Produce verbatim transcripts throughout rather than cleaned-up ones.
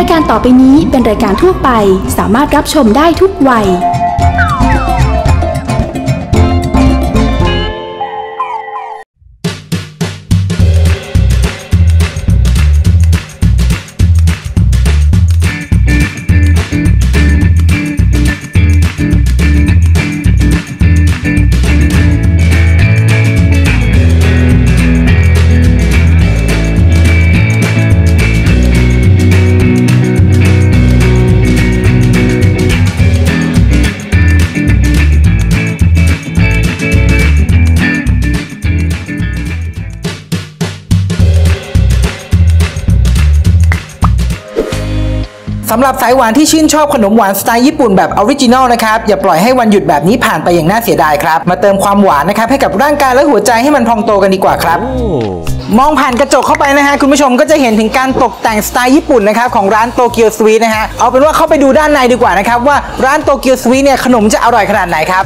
ายการต่อไปนี้เป็นรายการทั่วไปสามารถรับชมได้ทุกวัยสำหรับสายหวานที่ชื่นชอบขนมหวานสไตล์ญี่ปุ่นแบบออริจินอลนะครับอย่าปล่อยให้วันหยุดแบบนี้ผ่านไปอย่างน่าเสียดายครับมาเติมความหวานนะครับให้กับร่างกายและหัวใจให้มันพองโตกันดีกว่าครับ มองผ่านกระจกเข้าไปนะฮะคุณผู้ชมก็จะเห็นถึงการตกแต่งสไตล์ญี่ปุ่นนะครับของร้านโตเกียวสวีทนะฮะเอาเป็นว่าเข้าไปดูด้านในดีกว่านะครับว่าร้านโตเกียวสวีทเนี่ยขนมจะอร่อยขนาดไหนครับ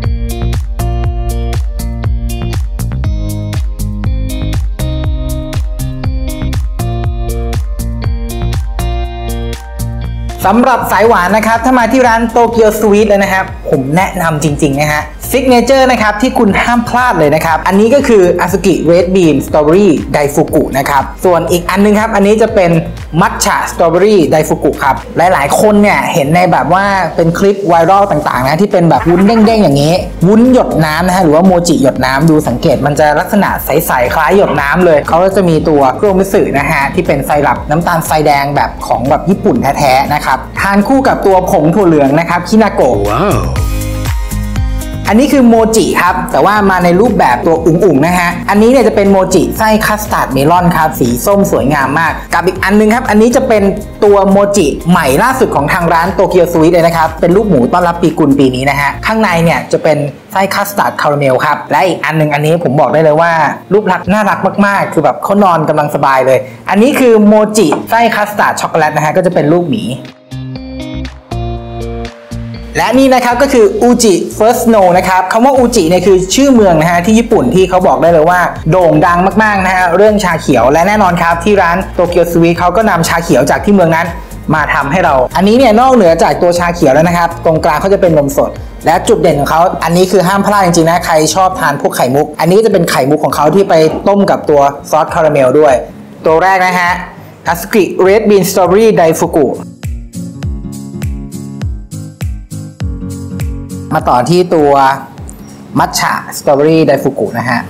สำหรับสายหวานนะครับถ้ามาที่ร้านโตเกียวสวีทเลยนะครับผมแนะนำจริงๆนะฮะซิกเนเจอร์นะครับที่คุณห้ามพลาดเลยนะครับอันนี้ก็คืออาซุกิเรดบีนสตรอเบอรี่ไดฟุกุนะครับส่วนอีกอันนึงครับอันนี้จะเป็นมัทฉะสตรอเบอรี่ไดฟุกุครับหลายๆคนเนี่ยเห็นในแบบว่าเป็นคลิปไวรัลต่างๆนะที่เป็นแบบวุ้นเด้งๆอย่างนี้วุ้นหยดน้ำนะฮะหรือว่าโมจิหยดน้ำดูสังเกตมันจะลักษณะใสๆคล้ายหยดน้ำเลยเขาก็จะมีตัวโครมิสึนะฮะที่เป็นไซรัปน้ำตาลทรายแดงแบบของแบบญี่ปุ่นแท้ๆนะครับทานคู่กับตัวผงถั่วเหลืองนะครับคินาโกะ wow. อันนี้คือโมจิครับแต่ว่ามาในรูปแบบตัวอุ๋งๆนะฮะอันนี้เนี่ยจะเป็นโมจิไส้คัสตาร์ดเมลอนครับสีส้มสวยงามมากกับอีกอันนึงครับอันนี้จะเป็นตัวโมจิใหม่ล่าสุดของทางร้านโตเกียวสวีทเลยนะครับเป็นลูกหมูต้อนรับปีกุลปีนี้นะฮะข้างในเนี่ยจะเป็นไส้คัสตาร์ดคาราเมลครับและอีกอันนึงอันนี้ผมบอกได้เลยว่ารูปลักษณ์น่ารักมากๆคือแบบเขานอนกำลังสบายเลยอันนี้คือโมจิไส้คัสตาร์ดช็อกโกแลตนะฮะก็จะเป็นลูกหมีและนี่นะครับก็คืออูจิ First Snow นะครับคำว่าอูจิเนี่ยคือชื่อเมืองนะฮะที่ญี่ปุ่นที่เขาบอกได้เลยว่าโด่งดังมากๆนะฮะเรื่องชาเขียวและแน่นอนครับที่ร้านโตเกียวสวีทเขาก็นำชาเขียวจากที่เมืองนั้นมาทำให้เราอันนี้เนี่ยนอกเหนือจากตัวชาเขียวแล้วนะครับตรงกลางเขาจะเป็นนมสดและจุดเด่นของเขาอันนี้คือห้ามพลาดจริงๆนะใครชอบทานพวกไข่มุกอันนี้จะเป็นไข่มุกของเขาที่ไปต้มกับตัวซอสคาราเมลด้วยตัวแรกนะฮะอาซุกิเรดบีนสตรอเบอรี่ไดฟุกุมาต่อที่ตัวมัทฉะสตรอเบอรี่ไดฟุกุนะฮะ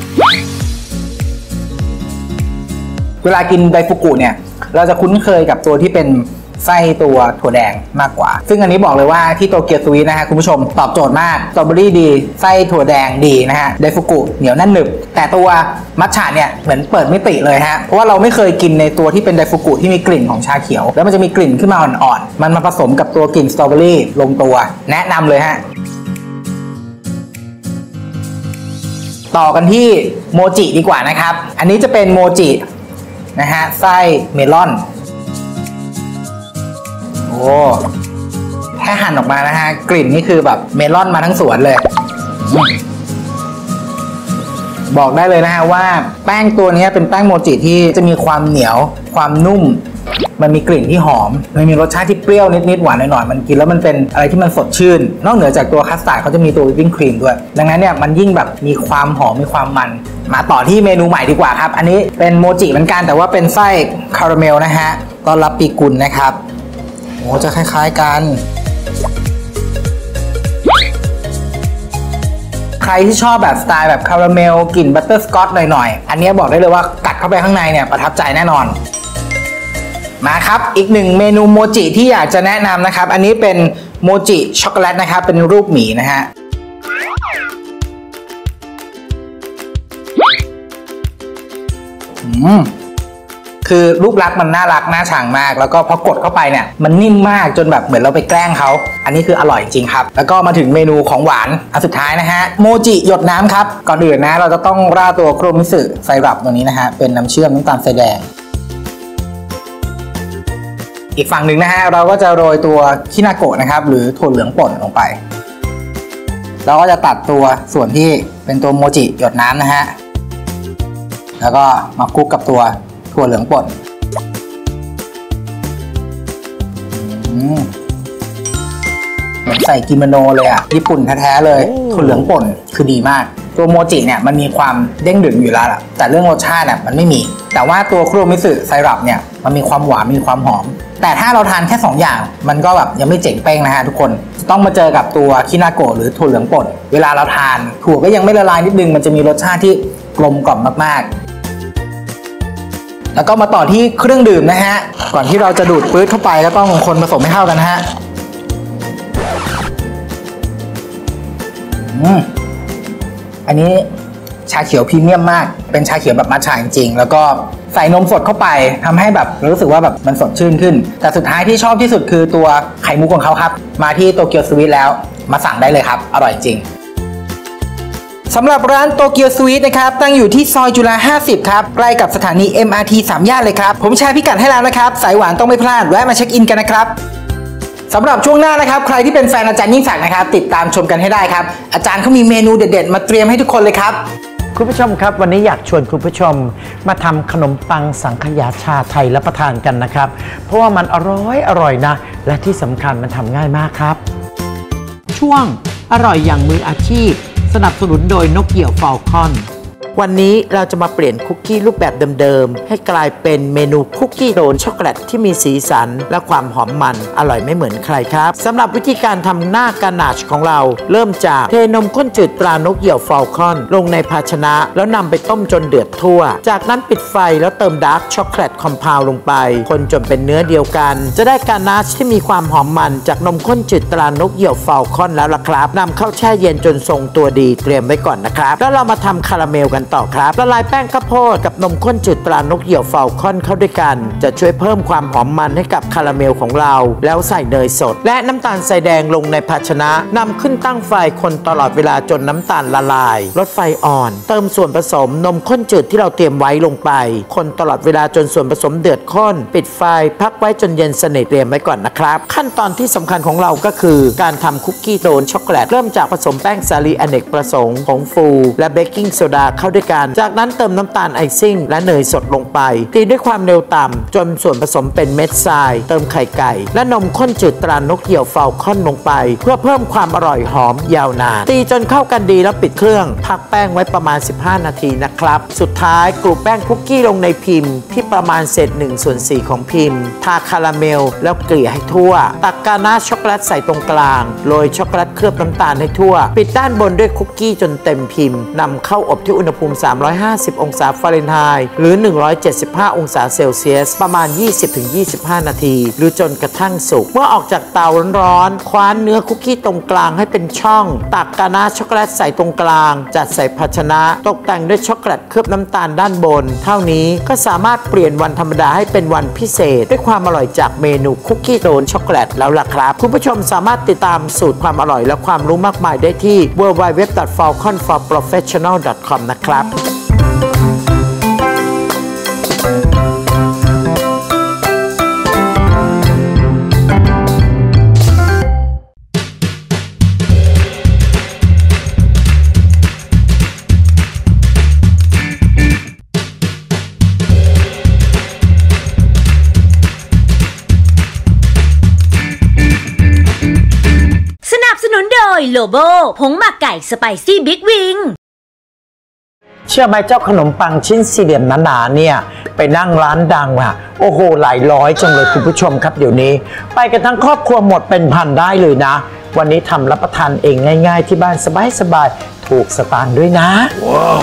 เวลากินไดฟุกุเนี่ยเราจะคุ้นเคยกับตัวที่เป็นไส้ตัวถั่วแดงมากกว่าซึ่งอันนี้บอกเลยว่าที่โตเกียวสวีทนะฮะคุณผู้ชมตอบโจทย์มากสตรอเบอรี่ดีไส้ถั่วแดงดีนะฮะไดฟุกุเหนียวแน่นหนึบแต่ตัวมัทฉะเนี่ยเหมือนเปิดมิติเลยฮะเพราะว่าเราไม่เคยกินในตัวที่เป็นไดฟุกุที่มีกลิ่นของชาเขียวแล้วมันจะมีกลิ่นขึ้นมาอ่อนๆมันมาผสมกับตัวกลิ่นสตรอเบอรี่ลงตัวแนะนำเลยฮะต่อกันที่โมจิดีกว่านะครับอันนี้จะเป็นโมจินะฮะไส้เมลอนโอ้แค่หั่นออกมานะฮะกลิ่นนี่คือแบบเมลอนมาทั้งสวนเลยบอกได้เลยนะฮะว่าแป้งตัวนี้เป็นแป้งโมจิที่จะมีความเหนียวความนุ่มมันมีกลิ่นที่หอมมันมีรสชาติที่เปรี้ยวนิดๆหวานหน่อยๆมันกินแล้วมันเป็นอะไรที่มันสดชื่นนอกเหนือจากตัวคัสตาร์ดเขาจะมีตัววิปปิ้งครีมด้วยดังนั้นเนี่ยมันยิ่งแบบมีความหอมมีความมันมาต่อที่เมนูใหม่ดีกว่าครับอันนี้เป็นโมจิเหมือนกันแต่ว่าเป็นไส้คาราเมลนะฮะต้อนรับปีกุลนะครับโอ้จะคล้ายๆกันใครที่ชอบแบบสไตล์แบบคาราเมลกลิ่นบัตเตอร์สกอตหน่อยๆอันนี้บอกได้เลยว่ากัดเข้าไปข้างในเนี่ยประทับใจแน่นอนมาครับอีกหนึ่งเมนูโมจิที่อยากจะแนะนำนะครับอันนี้เป็นโมจิช็อกโกแลตนะครับเป็นรูปหมีนะฮะอืมคือรูปลักษณ์มันน่ารักน่าชังมากแล้วก็พอกดเข้าไปเนี่ยมันนิ่มมากจนแบบเหมือนเราไปแกล้งเขาอันนี้คืออร่อยจริงครับแล้วก็มาถึงเมนูของหวานอันสุดท้ายนะฮะโมจิหยดน้ำครับก่อนอื่นนะเราจะต้องราดตัวโครมิสึไซรัปตัวนี้นะฮะเป็นน้ำเชื่อมน้ำตาลทรายแดงอีกฝั่งหนึ่งนะฮะเราก็จะโรยตัวคินาโกะนะครับหรือถั่วเหลืองป่นลงไปเราก็จะตัดตัวส่วนที่เป็นตัวโมจิหยดน้ำนะฮะแล้วก็มาคลุกกับตัวถั่วเหลืองป่นมใส่กิโมโนเลยอ่ะญี่ปุ่นแท้ๆเลยถั่วเหลืองป่นคือดีมากตัวโมจิเนี่ยมันมีความเด้งดึงอยู่แล้วล่ะแต่เรื่องรสชาติเนี่ยมันไม่มีแต่ว่าตัวคุโรมิสึไซรัปเนี่ยมันมีความหวานมีความหอมแต่ถ้าเราทานแค่สองอย่างมันก็แบบยังไม่เจ๋งเป้งนะฮะทุกคนต้องมาเจอกับตัวคินาโกะหรือถั่วเหลืองป่นเวลาเราทานถั่วก็ยังไม่ละลายนิดนึงมันจะมีรสชาติที่กลมกล่อมมากๆแล้วก็มาต่อที่เครื่องดื่มนะฮะก่อนที่เราจะดูดปื๊ดเข้าไปก็ต้องคนผสมให้เข้ากันนะฮะอืมอันนี้ชาเขียวพรีเมียมมากเป็นชาเขียวแบบมัทฉะจริงๆแล้วก็ใส่นมสดเข้าไปทำให้แบบรู้สึกว่าแบบมันสดชื่นขึ้นแต่สุดท้ายที่ชอบที่สุดคือตัวไข่มุกของเขาครับมาที่โตเกียวสวีทแล้วมาสั่งได้เลยครับอร่อยจริงสำหรับร้านโตเกียวสวีทนะครับตั้งอยู่ที่ซอยจุฬาห้าสิบครับใกล้กับสถานี เอ็ม อาร์ ที สามย่านเลยครับผมแชร์พิกัดให้แล้วนะครับสายหวานต้องไม่พลาดแวะมาเช็คอินกันนะครับสำหรับช่วงหน้านะครับใครที่เป็นแฟนอาจารย์ยิ่งศักดิ์นะครับติดตามชมกันให้ได้ครับอาจารย์เขามีเมนูเด็ดๆมาเตรียมให้ทุกคนเลยครับคุณผู้ชมครับวันนี้อยากชวนคุณผู้ชมมาทำขนมปังสังขยาชาไทยรับประทานกันนะครับเพราะว่ามันอร่อยอร่อยนะและที่สำคัญมันทำง่ายมากครับช่วงอร่อยอย่างมืออาชีพสนับสนุนโดยนกเหยี่ยวฟอลคอนวันนี้เราจะมาเปลี่ยนคุกกี้รูปแบบเดิมๆให้กลายเป็นเมนูคุกกี้โดนช็อกโกแลตที่มีสีสันและความหอมมันอร่อยไม่เหมือนใครครับสำหรับวิธีการทำหน้ากานาชของเราเริ่มจากเทนมข้นจืดตรานกเหยี่ยวฟอลคอนลงในภาชนะแล้วนำไปต้มจนเดือดทั่วจากนั้นปิดไฟแล้วเติมดาร์กช็อกโกแลตคอมเพลลงไปคนจนเป็นเนื้อเดียวกันจะได้กานาชที่มีความหอมมันจากนมข้นจืดตรานกเหยี่ยวฟอลคอนแล้วล่ะครับนำเข้าแช่เย็นจนทรงตัวดีเตรียมไว้ก่อนนะครับแล้วเรามาทำคาราเมลกันต่อครับละลายแป้งข้าวโพดกับนมข้นจืดตรานกเหยี่ยวฟอลคอนเข้าด้วยกันจะช่วยเพิ่มความหอมมันให้กับคาราเมลของเราแล้วใส่เนยสดและน้ำตาลทรายแดงลงในภาชนะนำขึ้นตั้งไฟคนตลอดเวลาจนน้ำตาลละลายลดไฟอ่อนเติมส่วนผสมนมข้นจืดที่เราเตรียมไว้ลงไปคนตลอดเวลาจนส่วนผสมเดือดข้นปิดไฟพักไว้จนเย็นสนิทเตรียมไว้ก่อนนะครับขั้นตอนที่สำคัญของเราก็คือการทำคุกกี้โดนช็อกโกแลตเริ่มจากผสมแป้งสาลีอเนกประสงค์ผงฟูและเบกกิ้งโซดาเข้าด้วยกันจากนั้นเติมน้ำตาลไอซิ่งและเนยสดลงไปตีด้วยความเร็วต่ำจนส่วนผสมเป็นเม็ดทรายเติมไข่ไก่และนมข้นจืดตรานกเหยี่ยวฟอลคอนลงไปเพื่อเพิ่มความอร่อยหอมยาวนานตีจนเข้ากันดีแล้วปิดเครื่องพักแป้งไว้ประมาณสิบห้านาทีนะครับสุดท้ายกลุ่มแป้งคุกกี้ลงในพิมพ์ที่ประมาณเศษหนึ่งส่วนสี่ของพิมพ์ทาคาราเมลแล้วเกลี่ยให้ทั่วตักกานาชช็อกโกแลตใส่ตรงกลางโรยช็อกโกแลตเคลือบน้ำตาลให้ทั่วปิดด้านบนด้วยคุกกี้จนเต็มพิมพ์นำเข้าอบที่อุณหภูมิสามร้อยห้าสิบองศาฟาเรนไฮต์หรือหนึ่งร้อยเจ็ดสิบห้าองศาเซลเซียสประมาณ ยี่สิบถึงยี่สิบห้า นาทีหรือจนกระทั่งสุกเมื่อออกจากเตาร้อนๆคว้านเนื้อคุกกี้ตรงกลางให้เป็นช่องตักกานาช็อกโกแลตใส่ตรงกลางจัดใส่ภาชนะตกแต่งด้วยช็อกโกแลตเคลือบน้ำตาลด้านบนเท่านี้ก็สามารถเปลี่ยนวันธรรมดาให้เป็นวันพิเศษด้วยความอร่อยจากเมนูคุกกี้โดนช็อกโกแลตแล้วล่ะครับคุณผู้ชมสามารถติดตามสูตรความอร่อยและความรู้มากมายได้ที่ ดับเบิลยู ดับเบิลยู ดับเบิลยู ดอท ฟอลคอน ฟอร์ โปรเฟสชั่นแนล ดอท คอม นะครับโลโบผงหมักไก่สไปซี่บิ๊กวิงเชื่อไหมเจ้าขนมปังชิ้นสี่เหลี่ยมหนาๆเนี่ยไปนั่งร้านดังว่ะโอ้โหหลายร้อยจังเลยคุณผู้ชมครับเดี๋ยวนี้ไปกันทั้งครอบครัวหมดเป็นพันได้เลยนะวันนี้ทำรับประทานเองง่ายๆที่บ้านสบายๆถูกสตางค์ด้วยนะว้าว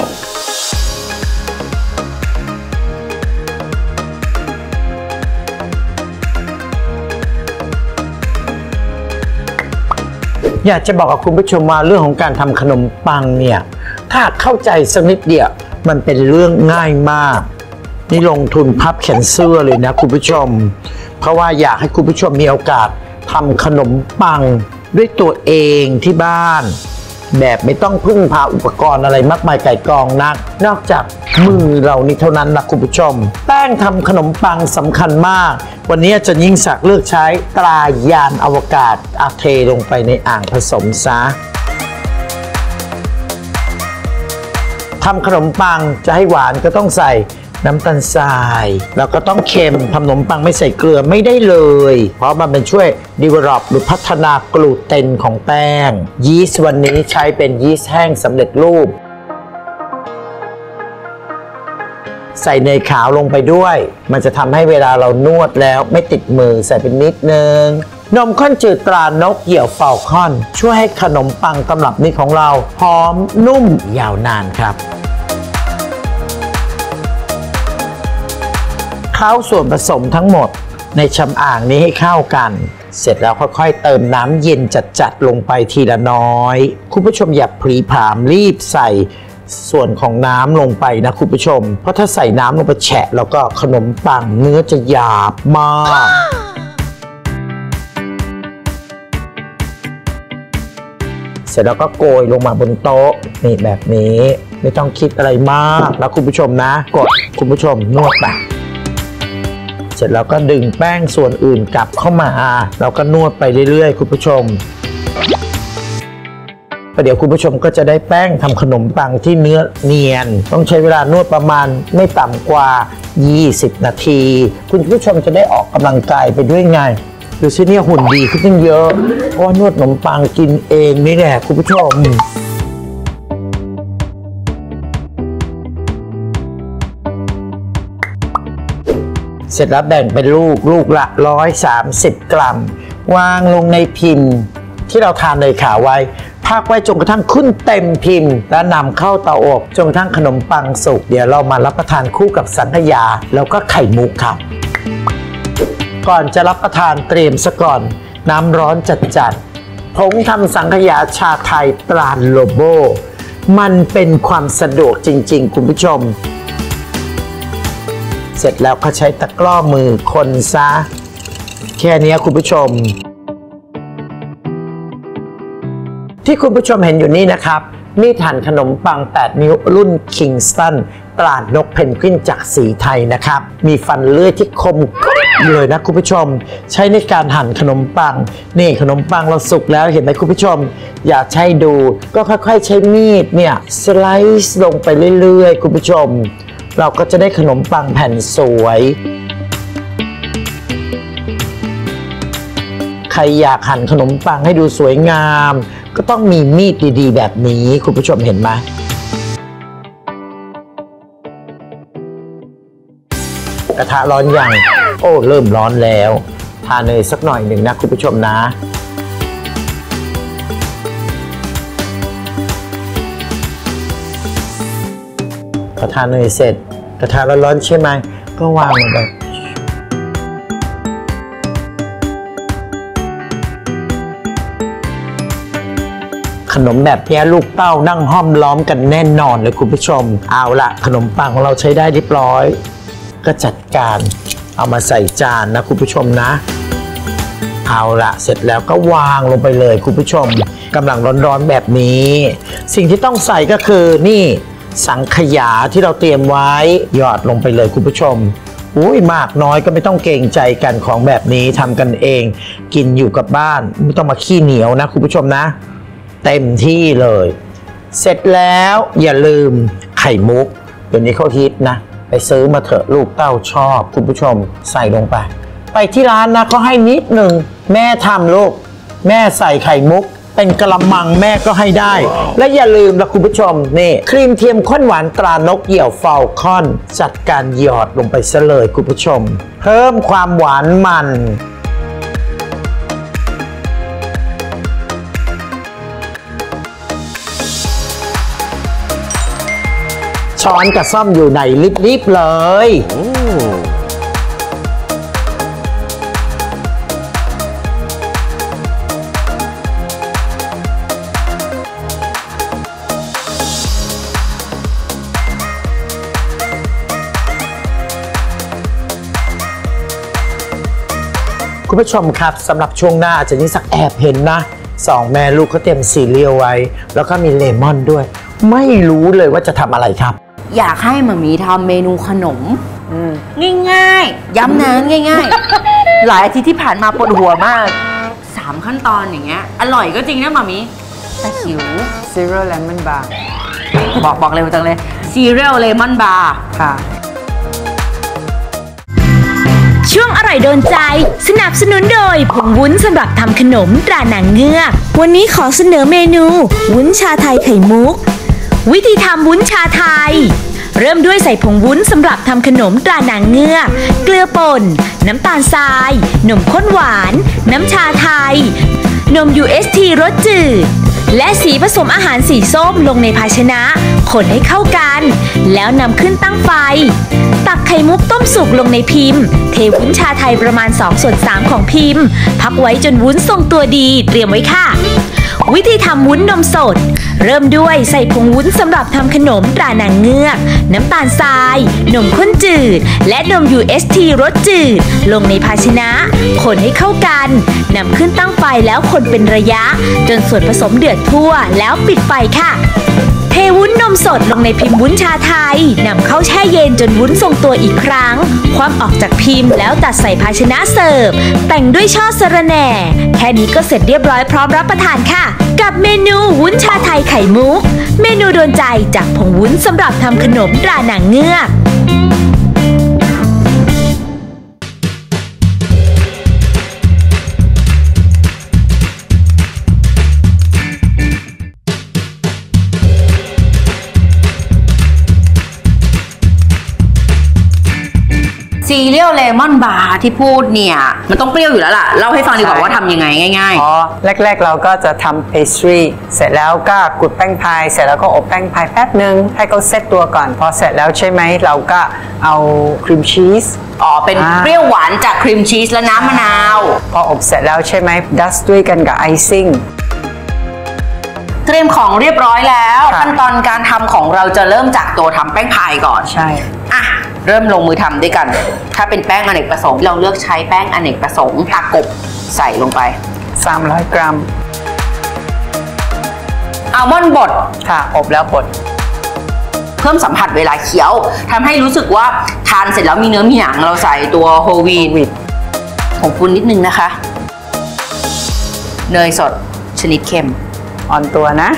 อยากจะบอกกับคุณผู้ชมว่าเรื่องของการทำขนมปังเนี่ยถ้าเข้าใจสักนิดเดียวมันเป็นเรื่องง่ายมากนี่ลงทุนพับแขนเสื้อเลยนะคุณผู้ชมเพราะว่าอยากให้คุณผู้ชมมีโอกาสทำขนมปังด้วยตัวเองที่บ้านแบบไม่ต้องพึ่งพาอุปกรณ์อะไรมากมายไก่กองนักนอกจากมือเรานี่เท่านั้นนะคุณผู้ชมแป้งทำขนมปังสำคัญมากวันนี้อาจารย์ยิ่งศักดิ์เลือกใช้ตรายานอวกาศอาเทลงไปในอ่างผสมซะทำขนมปังจะให้หวานก็ต้องใส่น้ำตาลทรายแล้วก็ต้องเค็มทำขนมปังไม่ใส่เกลือไม่ได้เลยเพราะมันเป็นช่วย develop หรือพัฒนากลูเตนของแป้งยีสต์วันนี้ใช้เป็นยีสต์แห้งสำเร็จรูปใส่เนยขาวลงไปด้วยมันจะทำให้เวลาเรานวดแล้วไม่ติดมือใส่เป็นนิดนึงนมข้นจืดตรานกเหยี่ยวเป่าค่อนช่วยให้ขนมปังตำรับนี้ของเราหอมนุ่มยาวนานครับเข้าส่วนผสมทั้งหมดในชำอ่างนี้ให้เข้ากันเสร็จแล้วค่อยๆเติมน้ำเย็นจัดๆลงไปทีละน้อยคุณผู้ชมอย่าพลีผามรีบใส่ส่วนของน้ำลงไปนะคุณผู้ชมเพราะถ้าใส่น้ำลงไปแฉะแล้วก็ขนมปังเนื้อจะหยาบมากเสร็จแล้วก็โกยลงมาบนโต๊ะนี่แบบนี้ไม่ต้องคิดอะไรมากแล้วคุณผู้ชมนะกดคุณผู้ชมนวดไปเสร็จแล้วก็ดึงแป้งส่วนอื่นกลับเข้ามาเราก็นวดไปเรื่อยๆคุณผู้ชมประเดี๋ยวคุณผู้ชมก็จะได้แป้งทำขนมปังที่เนื้อเนียนต้องใช้เวลานวดประมาณไม่ต่ำกว่ายี่สิบนาทีคุณผู้ชมจะได้ออกกำลังกายไปด้วยไงดูสิเนี่ยหุ่นดีขึ้นตั้งเยอะเพราะว่านวดขนมปังกินเองนี่แหละคุณผู้ชมเสร็จแล้วแบ่งเป็นลูกลูกละหนึ่งร้อยสามสิบกรัมวางลงในพิมพ์ที่เราทานเลยขาไว้พักไว้จนกระทั่งขึ้นเต็มพิมพ์แล้วนำเข้าเตาอบจนกระทั่งขนมปังสุกเดี๋ยวเรามารับประทานคู่กับสังขยาแล้วก็ไข่มุกครับก่อนจะรับประทานเตรียมซะก่อนน้ำร้อนจัดๆผงทำสังขยาชาไทยตราโลโบมันเป็นความสะดวกจริงๆคุณผู้ชมเสร็จแล้วก็ใช้ตะกร้อมือคนซะแค่นี้คุณผู้ชมที่คุณผู้ชมเห็นอยู่นี่นะครับนี่ฐานขนมปังแปดนิ้วรุ่นคิงสตันตรานกเพนกวินจากสีไทยนะครับมีฟันเลื่อยที่คมเลยนะคุณผู้ชมใช้ในการหั่นขนมปังนี่ขนมปังเราสุกแล้วเห็นไหมคุณผู้ชมอยากให้ดูก็ค่อยๆใช้มีดเนี่ยสไลซ์ลงไปเรื่อยๆคุณผู้ชมเราก็จะได้ขนมปังแผ่นสวยใครอยากหั่นขนมปังให้ดูสวยงามก็ต้องมีมีดดีๆแบบนี้คุณผู้ชมเห็นไหมกระทะร้อนยังโอ้เริ่มร้อนแล้วทาเนยสักหน่อยหนึ่งนะคุณผู้ชมนะพอทาเนยเสร็จกระทะร้อนๆใช่ไหมก็วางลงไปขนมแบบนี้ลูกเต้านั่งห้อมล้อมกันแน่นอนเลยคุณผู้ชมเอาละขนมปังของเราใช้ได้เรียบร้อยก็จัดการเอามาใส่จานนะคุณผู้ชมนะเอาละเสร็จแล้วก็วางลงไปเลยคุณผู้ชมกำลังร้อนๆแบบนี้สิ่งที่ต้องใส่ก็คือนี่สังขยาที่เราเตรียมไว้หยอดลงไปเลยคุณผู้ชมอุ้ยมากน้อยก็ไม่ต้องเกรงใจกันของแบบนี้ทำกันเองกินอยู่กับบ้านไม่ต้องมาขี้เหนียวนะคุณผู้ชมนะเต็มที่เลยเสร็จแล้วอย่าลืมไข่มุกเดี๋ยวนี้เขาฮิตนะไปซื้อมาเถอะลูกเต้าชอบคุณผู้ชมใส่ลงไปไปที่ร้านนะเขาให้นิดหนึ่งแม่ทำลูกแม่ใส่ไข่มุกเป็นกระมังแม่ก็ให้ได้และอย่าลืมนะคุณผู้ชมนี่ครีมเทียมข้นหวานตรานกเหยี่ยวฟาลคอนจัดการหยอดลงไปซะเลยคุณผู้ชมเพิ่มความหวานมันช้อนกับซ่อมอยู่ในลิบๆเลยคุณผู้ชมครับสำหรับช่วงหน้าอาจารย์ยิ่งศักดิ์แอบเห็นนะสองแม่ลูกเขาเตรียมซีเรียลไว้แล้วก็มีเลมอนด้วยไม่รู้เลยว่าจะทำอะไรครับอยากให้หม่ามีทำเมนูขนมง่ายๆย้ำนะง่ายๆ หลายอาทิตย์ที่ผ่านมาปวดหัวมากสามขั้นตอนอย่างเงี้ยอร่อยก็จริงนะหม่ามีแต่หิว Cereal Lemon Bar บอกบอกเร็วจังเลย Cereal Lemon Bar ค่ะอร่อยโดนใจสนับสนุนโดยผงวุ้นสำหรับทำขนมตราหนังเงือกวันนี้ขอเสนอเมนูวุ้นชาไทยไข่มุกวิธีทำวุ้นชาไทยเริ่มด้วยใส่ผงวุ้นสำหรับทำขนมตราหนังเงือกเกลือป่นน้ำตาลทรายนมข้นหวานน้ำชาไทยนม ยู เอส ที รสจืดและสีผสมอาหารสีส้มลงในภาชนะคนให้เข้ากันแล้วนำขึ้นตั้งไฟตักไข่มุกต้มสุกลงในพิมพ์เทวุ้นชาไทยประมาณสองส่วนสามของพิมพ์พักไว้จนวุ้นทรงตัวดีเตรียมไว้ค่ะวิธีทำวุ้นนมสดเริ่มด้วยใส่ผงวุ้นสำหรับทำขนมตราหนังเงือกน้ำตาลทรายนมข้นจืดและนม ยู เอส ที รสจืดลงในภาชนะคนให้เข้ากันนำขึ้นตั้งไฟแล้วคนเป็นระยะจนส่วนผสมเดือดทั่วแล้วปิดไฟค่ะเทวุ้นนมสดลงในพิมพ์วุ้นชาไทยนำเข้าแช่เย็นจนวุ้นทรงตัวอีกครั้งคว่ำออกจากพิมพ์แล้วตัดใส่ภาชนะเสิร์ฟแต่งด้วยช่อสะระแหน่แค่นี้ก็เสร็จเรียบร้อยพร้อมรับประทานค่ะกับเมนูวุ้นชาไทยไข่มุกเมนูโดนใจจากผงวุ้นสำหรับทำขนมตราหนังเงือกซีเรียลเลมอนบาร์ที่พูดเนี่ยมันต้องเปรี้ยวอยู่แล้วล่ะเล่าให้ฟังดีกว่าว่าทำยังไงง่ายๆอ๋อแรกๆเราก็จะทำ pastry เสร็จแล้วก็กุดแป้งพายเสร็จแล้วก็อบแป้งพายแป๊บนึงให้เขาเซตตัวก่อนพอเสร็จแล้วใช่ไหมเราก็เอาครีมชีสอ๋อเป็นเปรี้ยวหวานจากครีมชีสและน้ำมะนาวพออบเสร็จแล้วใช่ไหมดัสด้วยกันกับไอซิ่งเตรียมของเรียบร้อยแล้วขั้นตอนการทำของเราจะเริ่มจากตัวทำแป้งพายก่อนใช่อ่ะเริ่มลงมือทำด้วยกันถ้าเป็นแป้งอเนกประสงค์เราเลือกใช้แป้งอเนกประสงค์ตากบใส่ลงไปสามร้อยกรัมอัลมอนด์บดค่ะอบแล้วบดเพิ่มสัมผัสเวลาเคี้ยวทำให้รู้สึกว่าทานเสร็จแล้วมีเนื้อมีหนังเราใส่ตัวโฮลวีตผงฟูนิดนึงนะคะเนยสดชนิดเค็มอ่อนตัวนะ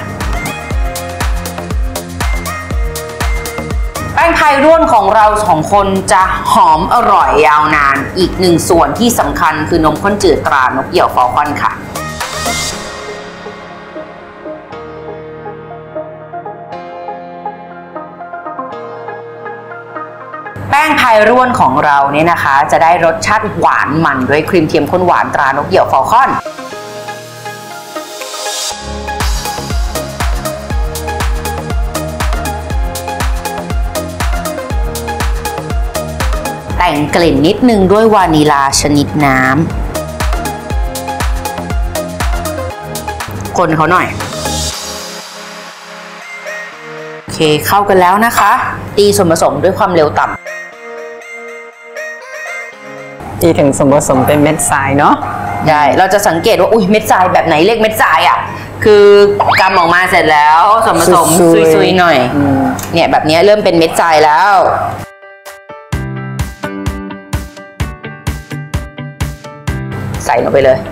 แป้งพายร่วนของเราสองคนจะหอมอร่อยยาวนานอีกหนึ่งส่วนที่สำคัญคือนมข้นจืดตรานกเหยี่ยวฟอลคอนค่ะแป้งพายร่วนของเราเนี่ยนะคะจะได้รสชาติหวานมันด้วยครีมเทียมข้นหวานตรานกเหยี่ยวฟอลคอนแต่งกลิ่นนิดนึงด้วยวานิลาชนิดน้ำคนเขาหน่อยโอเคเข้ากันแล้วนะคะตีส่วนผสมด้วยความเร็วต่ำตีถึงส่วนผสมเป็นเม็ดทรายเนาะใช่เราจะสังเกตว่าอุ้ยเม็ดทรายแบบไหนเรียกเม็ดทรายอ่ะคือกำออกมาเสร็จแล้วส่วนผสมซุยๆหน่อยเนี่ยแบบนี้เริ่มเป็นเม็ดทรายแล้วใส่ลงไปเลย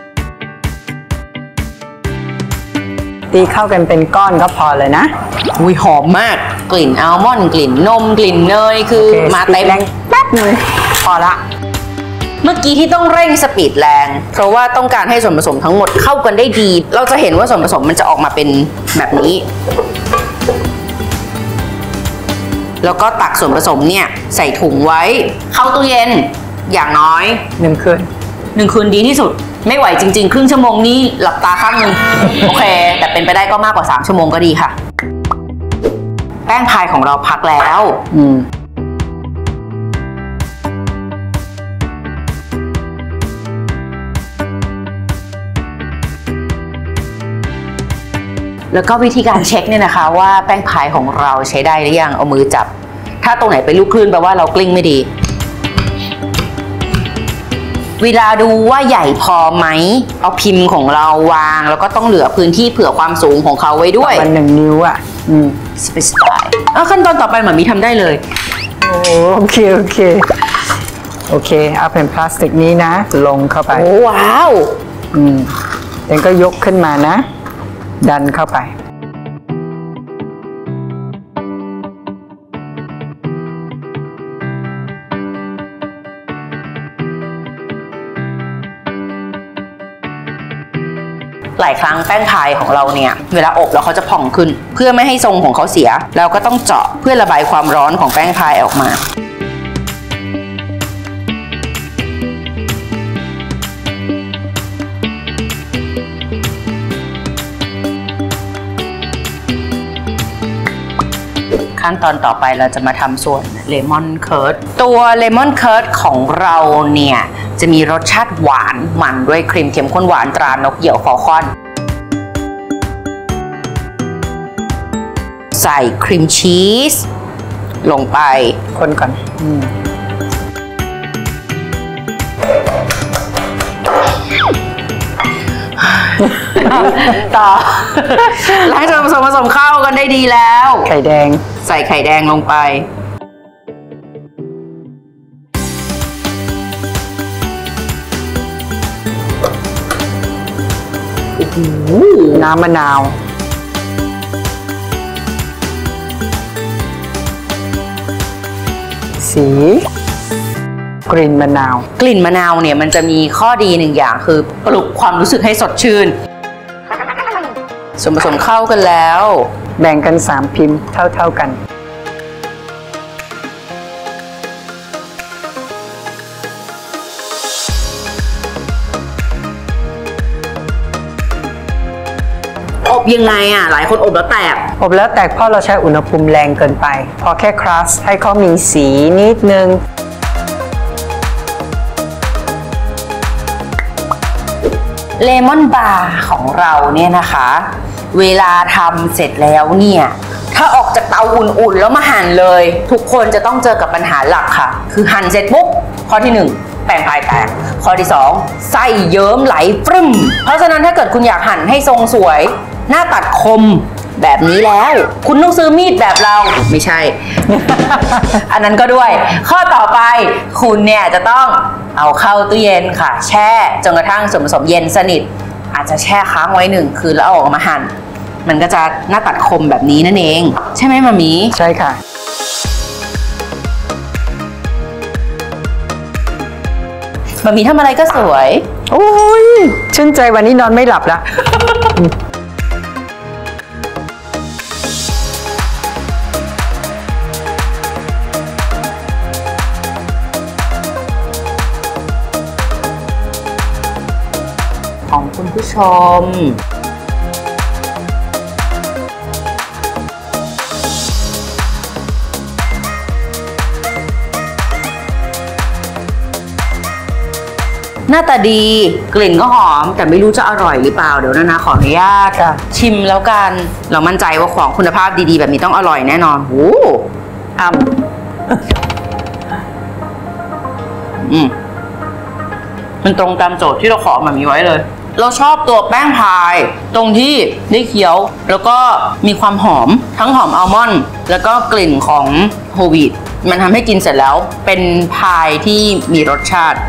ตีเข้ากันเป็นก้อนก็พอเลยนะอุ้ยหอมมากกลิ่นอัลมอนด์กลิ่นนมกลิ่นเนยคือมาเต็มแป๊บนึงพอละเมื่อกี้ที่ต้องเร่งสปีดแรงเพราะว่าต้องการให้ส่วนผสมทั้งหมดเข้ากันได้ดีเราจะเห็นว่าส่วนผสมมันจะออกมาเป็นแบบนี้แล้วก็ตักส่วนผสมเนี่ยใส่ถุงไว้เข้าตู้เย็นอย่างน้อยหนึ่งคืนหนึ่งคืนดีที่สุดไม่ไหวจริงๆครึ่งชั่วโมงนี้หลับตาข้างหนึ่งโอเคแต่เป็นไปได้ก็มากกว่าสามชั่วโมงก็ดีค่ะแป้งพายของเราพักแล้วอืมแล้วก็วิธีการเช็คเนี่ยนะคะว่าแป้งพายของเราใช้ได้หรือยังเอามือจับถ้าตรงไหนเป็นลูกคลื่นแปลว่าเรากลิ้งไม่ดีเวลาดูว่าใหญ่พอไหมเอาพิมพ์ของเราวางแล้วก็ต้องเหลือพื้นที่เผื่อความสูงของเขาไว้ด้วยมันหนึ่งนิ้วอ่ะอืมสเปซไตล์แล้วขั้นตอนต่อไปหมามีทำได้เลยโอเคโอเคโอเคเอาแผ่นพลาสติกนี้นะลงเข้าไปโอ้ว้าวอืมแล้วก็ยกขึ้นมานะดันเข้าไปหลายครั้งแป้งพายของเราเนี่ยเวลาอบแล้วเขาจะผ่องขึ้นเพื่อไม่ให้ทรงของเขาเสียเราก็ต้องเจาะเพื่อระบายความร้อนของแป้งพายออกมาขั้นตอนต่อไปเราจะมาทำส่วนเลมอนเคิร์ดตัวเลมอนเคิร์ดของเราเนี่ยจะมีรสชาติหวานมันด้วยครีมเข้มข้นหวานตรานกเหยี่ยวฟอลคอนใส่ครีมชีสลงไปคนก่อนต่อแล้วให้ส่วนผสมผสมเข้ากันได้ดีแล้วไข่แดงใส่ไข่แดงลงไปน้ำมะนาวสีกลิ่นมะนาวกลิ่นมะนาวเนี่ยมันจะมีข้อดีหนึ่งอย่างคือปลุกความรู้สึกให้สดชื่นส่วนผสมเข้ากันแล้วแบ่งกันสามพิมพ์เท่าๆกันอบยังไงอ่ะหลายคนอบแล้วแตกอบแล้วแตกเพราะเราใช้อุณหภูมิแรงเกินไปพอแค่ครัสให้เขามีสีนิดนึงเลมอนบาร์ของเราเนี่ยนะคะเวลาทำเสร็จแล้วเนี่ยถ้าออกจากเตาอุ่นๆแล้วมาหั่นเลยทุกคนจะต้องเจอกับปัญหาหลักค่ะคือหั่นเสร็จปุ๊บข้อที่หนึ่งแป้งพายแตกข้อที่สองไส้เยิ้มไหลปรึ้มเพราะฉะนั้นถ้าเกิดคุณอยากหั่นให้ทรงสวยหน้าตัดคมแบบนี้แล้วคุณต้องซื้อมีดแบบเราไม่ใช่ อันนั้นก็ด้วยข้อต่อไปคุณเนี่ยจะต้องเอาเข้าตู้เย็นค่ะแช่จนกระทั่งส่วนผสมเย็นสนิทอาจจะแช่ค้างไว้หนึ่งคืนแล้วเอาออกมาหั่นมันก็จะหน้าตัดคมแบบนี้นั่นเองใช่ไหมมามีใช่ค่ะมามีทำอะไรก็สวยโอ้ยชื่นใจวันนี้นอนไม่หลับแล้ว ของคุณผู้ชมหน้าตาดีกลิ่นก็หอมแต่ไม่รู้จะอร่อยหรือเปล่าเดี๋ยวนะนะขออนุญาตชิมแล้วกันเรามั่นใจว่าของคุณภาพดีๆแบบนี้ต้องอร่อยแน่นอนโอ้อ้ำอืมมันตรงตามโจทย์ที่เราขอมามีไว้เลยเราชอบตัวแป้งพายตรงที่ได้เคี้ยวแล้วก็มีความหอมทั้งหอมอัลมอนด์แล้วก็กลิ่นของโฮลวีตมันทำให้กินเสร็จแล้วเป็นพายที่มีรสชาติ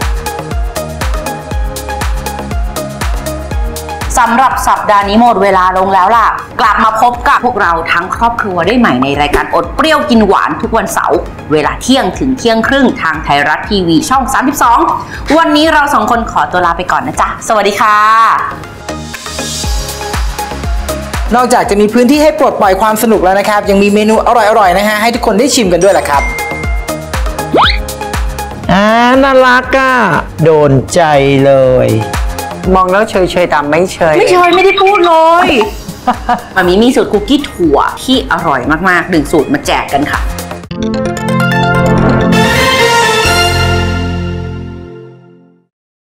สำหรับสัปดาห์นี้หมดเวลาลงแล้วล่ะกลับมาพบกับพวกเราทั้งครอบครัวได้ใหม่ในรายการอดเปรี้ยวกินหวานทุกวันเสาร์เวลาเที่ยงถึงเที่ยงครึ่งทางไทยรัฐทีวีช่องสามสิบสองวันนี้เราสองคนขอตัวลาไปก่อนนะจ๊ะสวัสดีค่ะนอกจากจะมีพื้นที่ให้ปลดปล่อยความสนุกแล้วนะครับยังมีเมนูอร่อยๆนะฮะให้ทุกคนได้ชิมกันด้วยแหละครับอ่าน่ารักอ่ะโดนใจเลยมองแล้วเฉยๆแต่ไม่เฉยไม่เฉยไม่ได้พูดเลยมามีมีสูตรคุกกี้ถั่วที่อร่อยมากๆหนึ่งสูตรมาแจกกันค่ะ